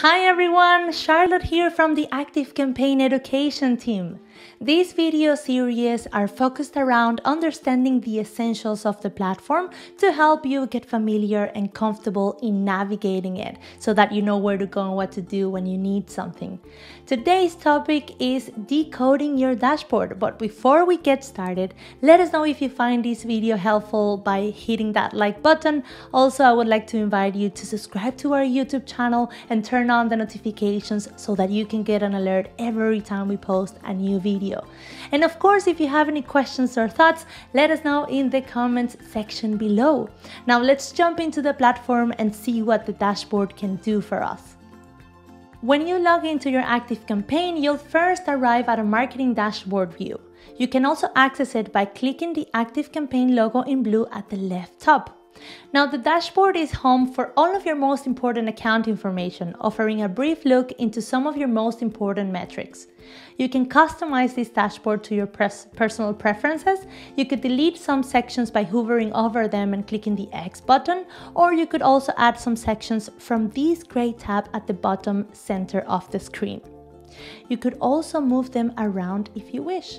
Hi everyone, Charlotte here from the ActiveCampaign education team. These video series are focused around understanding the essentials of the platform to help you get familiar and comfortable in navigating it so that you know where to go and what to do when you need something. Today's topic is decoding your dashboard, but before we get started, let us know if you find this video helpful by hitting that like button. Also, I would like to invite you to subscribe to our YouTube channel and turn on the notifications so that you can get an alert every time we post a new video. And of course, if you have any questions or thoughts, let us know in the comments section below. Now let's jump into the platform and see what the dashboard can do for us. When you log into your ActiveCampaign, you'll first arrive at a marketing dashboard view. You can also access it by clicking the ActiveCampaign logo in blue at the left top. Now, the dashboard is home for all of your most important account information, offering a brief look into some of your most important metrics. You can customize this dashboard to your personal preferences. You could delete some sections by hovering over them and clicking the X button, or you could also add some sections from this gray tab at the bottom center of the screen. You could also move them around if you wish.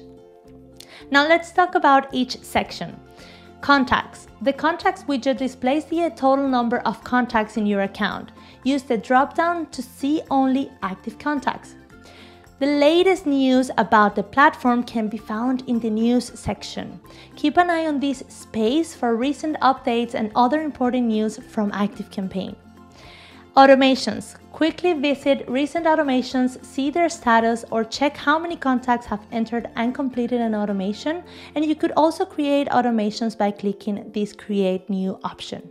Now let's talk about each section. Contacts. The Contacts widget displays the total number of contacts in your account. Use the drop-down to see only active contacts. The latest news about the platform can be found in the news section. Keep an eye on this space for recent updates and other important news from ActiveCampaign. Automations. Quickly visit recent automations, see their status, or check how many contacts have entered and completed an automation. And you could also create automations by clicking this Create New option.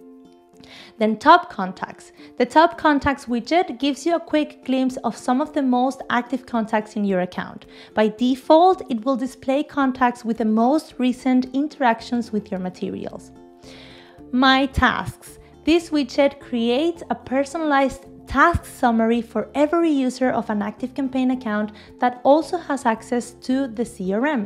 Then Top Contacts. The Top Contacts widget gives you a quick glimpse of some of the most active contacts in your account. By default, it will display contacts with the most recent interactions with your materials. My Tasks. This widget creates a personalized task summary for every user of an ActiveCampaign account that also has access to the CRM.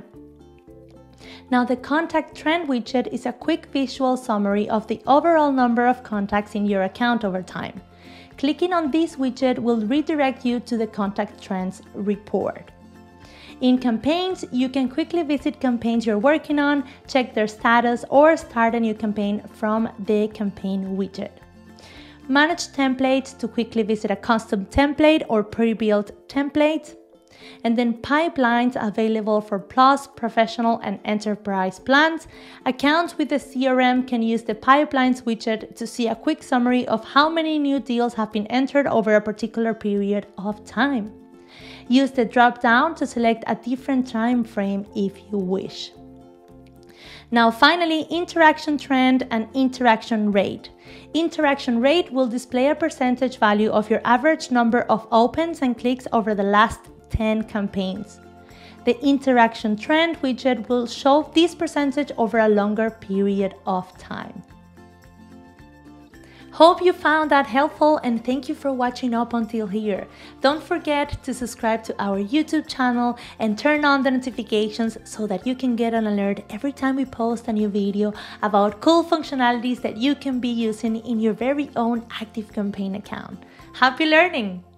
Now, the Contact Trend widget is a quick visual summary of the overall number of contacts in your account over time. Clicking on this widget will redirect you to the Contact Trends report. In Campaigns, you can quickly visit campaigns you're working on, check their status, or start a new campaign from the Campaign widget. Manage Templates to quickly visit a custom template or pre-built template. And then Pipelines available for Plus, Professional, and Enterprise plans. Accounts with the CRM can use the Pipelines widget to see a quick summary of how many new deals have been entered over a particular period of time. Use the drop-down to select a different time frame if you wish. Now finally, Interaction Trend and Interaction Rate. Interaction Rate will display a percentage value of your average number of opens and clicks over the last 10 campaigns. The Interaction Trend widget will show this percentage over a longer period of time. Hope you found that helpful, and thank you for watching up until here. Don't forget to subscribe to our YouTube channel and turn on the notifications so that you can get an alert every time we post a new video about cool functionalities that you can be using in your very own ActiveCampaign account. Happy learning!